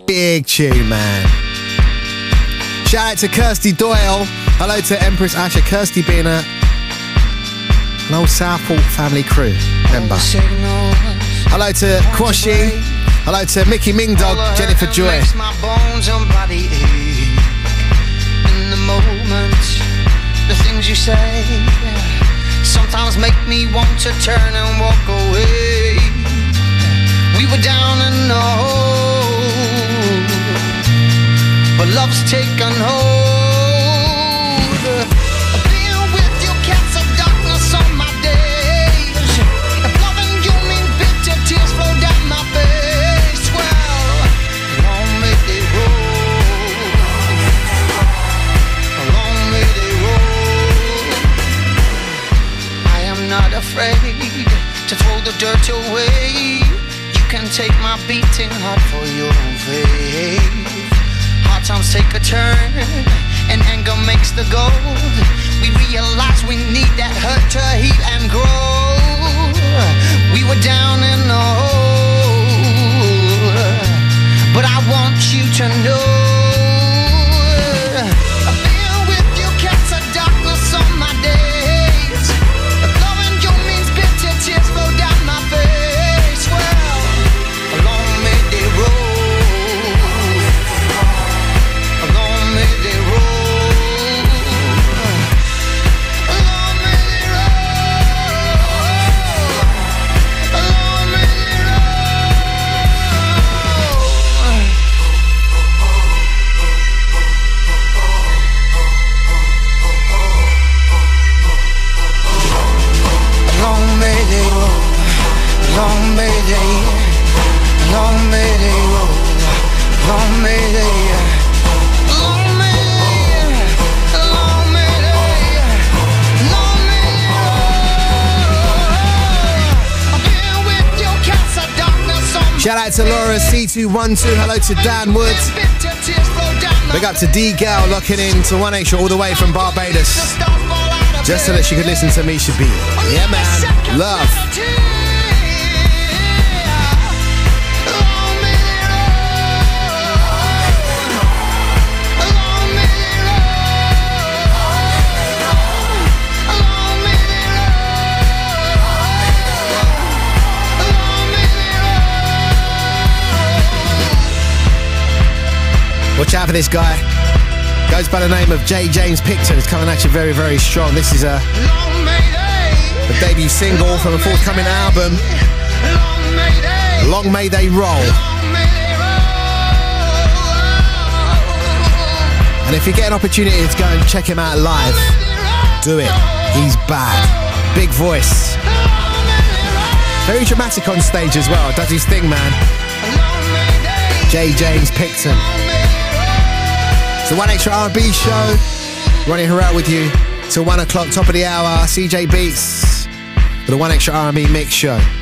Big tune, man. Shout out to Kirsty Doyle. Hello to Empress Asher. Kirsty being an old Southport family crew member. Hello to Quashi. Hello to Mickey Mingdog, Jennifer Joy. My bones and body ache. In the moment, the things you say sometimes make me want to turn and walk away. We were down in the hole, but love's taken hold. Being with you casts a darkness on my days. If loving you means bitter tears flow down my face, well, long may they roll, long may they roll. I am not afraid to throw the dirt away. You can take my beating heart for your faith. Hard times take a turn, and anger makes the gold. We realize we need that hurt to heal and grow. We were down in the hole, but I want you to know, being with you casts a darkness on my days. If loving you means bitter tears flow down my face, well, long may they roll. Long may they, long may they roll, long may they, long may they, long may they, long may they roll. I've been with you, cast a darkness on my. Shout out to Laura C212. Hello to Dan Woods. Big up to D Gal locking in to 1 Extra all the way from Barbados, just so that she could listen to Misha B. Yeah, man. Love. Watch out for this guy. Goes by the name of J. James Picton. It's coming at you very, very strong. This is a debut single from a forthcoming album. Long May They Roll. And if you get an opportunity to go and check him out live, do it. He's bad. Big voice. Very dramatic on stage as well. Does his thing, man. J. James Picton. It's the 1 Extra R&B show. Ronnie Herrera with you till 1 o'clock, top of the hour. CJ Beats for the 1 Extra R&B mix show.